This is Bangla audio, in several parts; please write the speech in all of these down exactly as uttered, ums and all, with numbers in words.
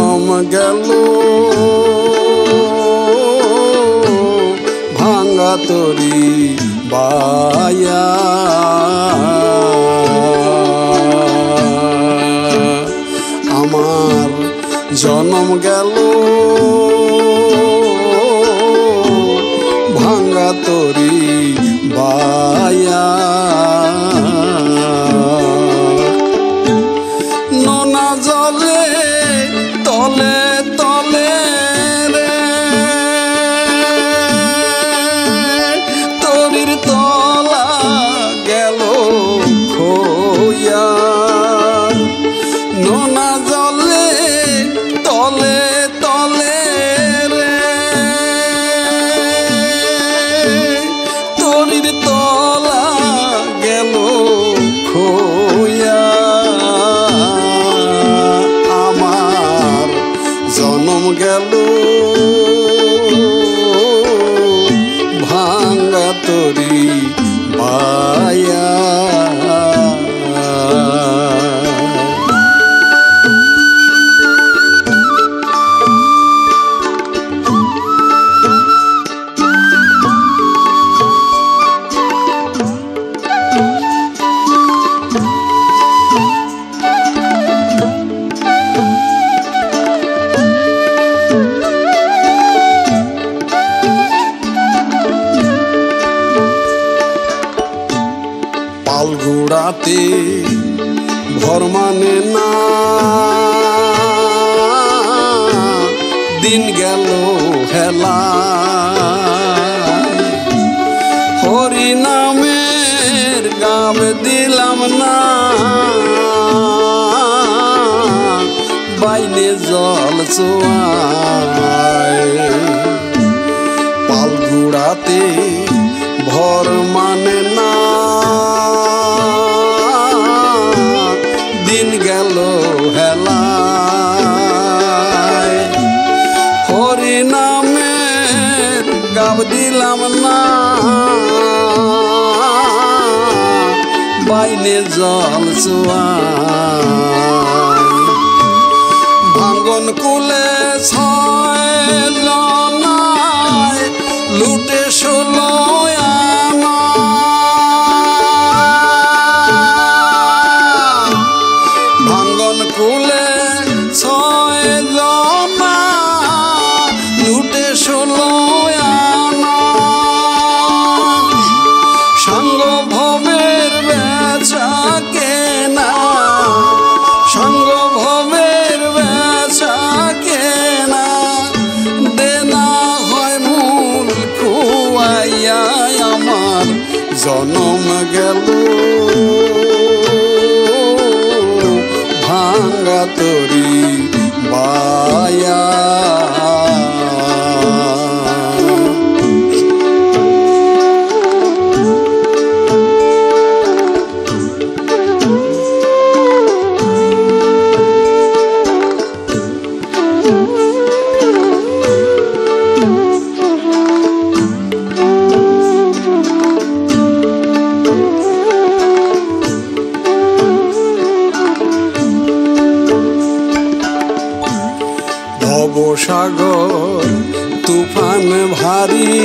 জনম গেল ভাঙা তরি বায়া আমার জনম গেল ভাঙা তরি বায়া নোনা জলে তলে তলে রে তরির তলা গেল খোয়া নোনা জলে তলে তলে রে তরির তলা গেল খোয়া আমার জনম গেল ভাঙা তরি বায়া পালগুড়াতে ভর মানে না দিন গেল হেলা হরি নামের গাব দিলাম না বাইনে জল চোয়ায় পালগুড়াতে ভর মানে না দিন গেল হেলায় হরি নামের গাব দিলাম না বাইনে জল চোয়ায় ভাঙ্গন কুলে ছয় জনায় লুটে ষোলো আনা ভাঙ্গন কুলে ছয় জনা লুটে ষোলো আনা সঙ্গ ভবের বেচা কেনা সঙ্গ ভবের বেচা কেনা দেনা হয় মূল খুয়াইয়া আমার জনম গেল ভাঙা তরি বায়া ভবসাগর তুফান ভারী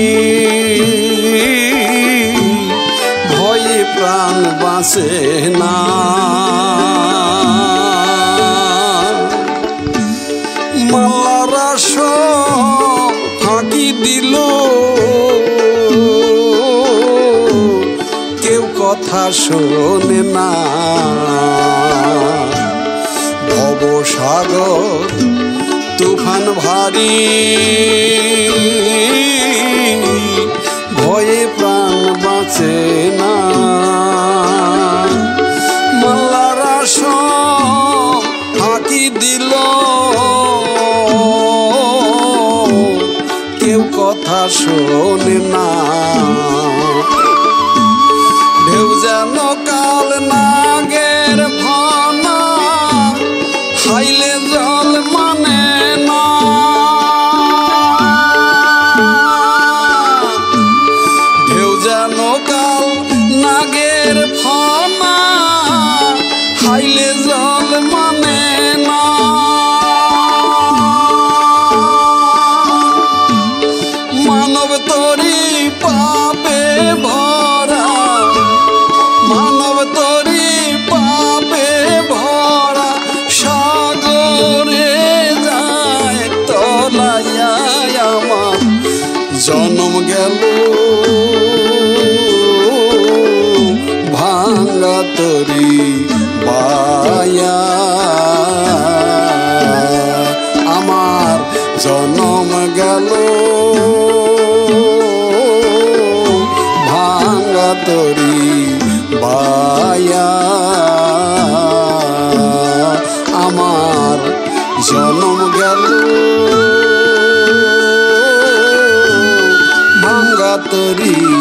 ভয়ে প্রাণ বাঁচে না মালারা সব ফাঁকি দিল কেউ কথা শোনে না ভবসাগর তুফান ভারী ভয়ে প্রাণ বাঁচে না মাল্লারা সব ফাঁকি দিল কেউ কথা শোনে না ঢেউ যেন কাল নাগের ভানা হাইলে জল মানে না ঢেউ যেন কাল নাগের ভানা হাইলে জল মানে না গেল ভাঙ্গা তরি বায়া আমার জনম গেল ভাঙ্গা তরি বায়া আমার জনম গেল ভাঙ্গা তরি